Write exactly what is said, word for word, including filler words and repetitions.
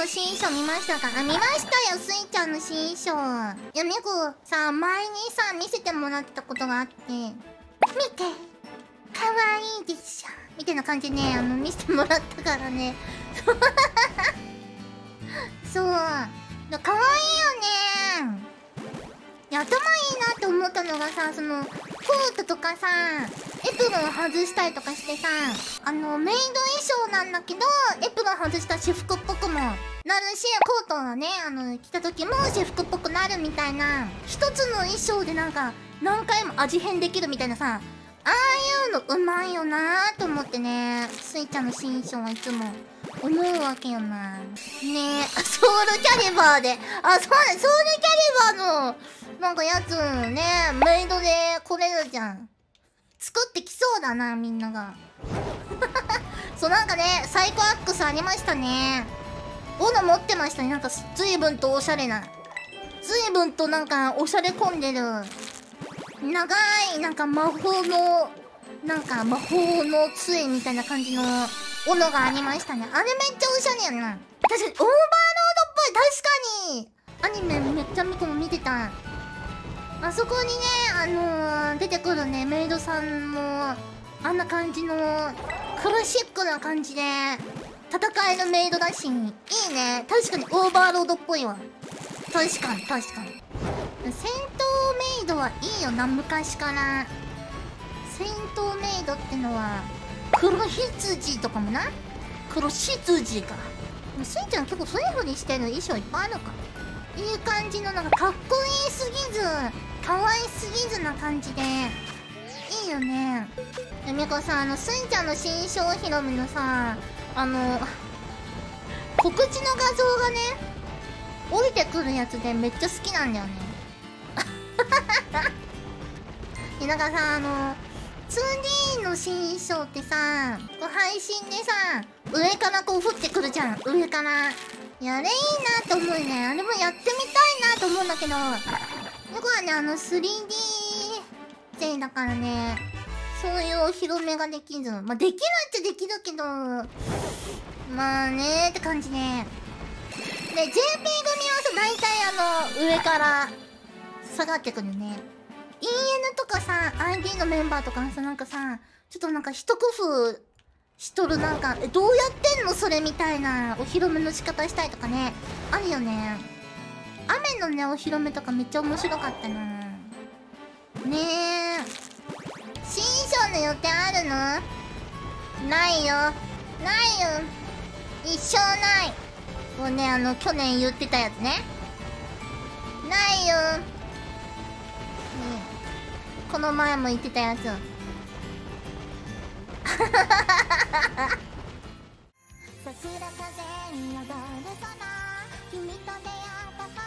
の新衣装見ましたか？あ、見ましたよ、スイちゃんの新衣装。いや、ミコさ、前にさ、見せてもらってたことがあって、見てかわいいでしょみたいな感じでね、あの、見せてもらったからね。そう。かわいいよね。いや、頭いいなって思ったのがさ、その、コートとかさ、エプロン外したりとかしてさ、あの、メイド衣装なんだけど、エプロン外したら私服っぽくもなるし、コートをね、あの、着た時も私服っぽくなるみたいな、一つの衣装でなんか、何回も味変できるみたいなさ、ああいうのうまいよなーと思ってね、スイちゃんの新衣装はいつも思うわけよな。ねえ、ソウルキャリバーで、あ、そうだ、ソウルキャリバーの、なんかやつね、メイドで来れるじゃん。作ってきそうだな、みんなが。そう、なんかね、サイコアックスありましたね。斧持ってましたね。なんか、随分とおしゃれな。随分となんか、おしゃれ込んでる。長い、なんか魔法の、なんか魔法の杖みたいな感じの斧がありましたね。あれめっちゃおしゃれやな。確かに、オーバーロードっぽい。確かに。アニメめっちゃミコも見てた。あそこにね、あのー、出てくるね、メイドさんも、あんな感じの、クラシックな感じで、戦えるメイドだし、いいね。確かにオーバーロードっぽいわ。確かに、確かに。戦闘メイドはいいよな、昔から。戦闘メイドってのは、黒羊とかもな。黒羊か。スイちゃん結構そういう風にしてる衣装いっぱいあるか。いい感じのなんかかっこいいすぎず、可愛すぎずな感じで、いいよね。みこさん、あの、スイちゃんの新商披露目のさ、あの、告知の画像がね、降りてくるやつでめっちゃ好きなんだよね。で、なんかさ、あの、ツーディー の新衣装ってさ、こう配信でさ、上からこう降ってくるじゃん。上から。いや、あれいいなと思うね。あれもやってみたいなと思うんだけど、僕はね、あの スリーディー 勢だからね、そういうお披露目ができず。まあ、できるっちゃできるけど、まあねーって感じで。で、ジェーピー 組はさ、大体あの、上から下がってくるね。イーエヌ とかさ、アイディー のメンバーとかさ、なんかさ、ちょっとなんか一工夫しとる、なんか、え、どうやってんのそれみたいなお披露目の仕方したいとかね、あるよね。雨のね、お披露目とかめっちゃ面白かったな。ねえ。新衣装の予定あるの？ないよ。ないよ。一生ない。もうね、あの、去年言ってたやつね。ないよ。ねえ。この前も言ってたやつ。桜風に踊る空、君と出会った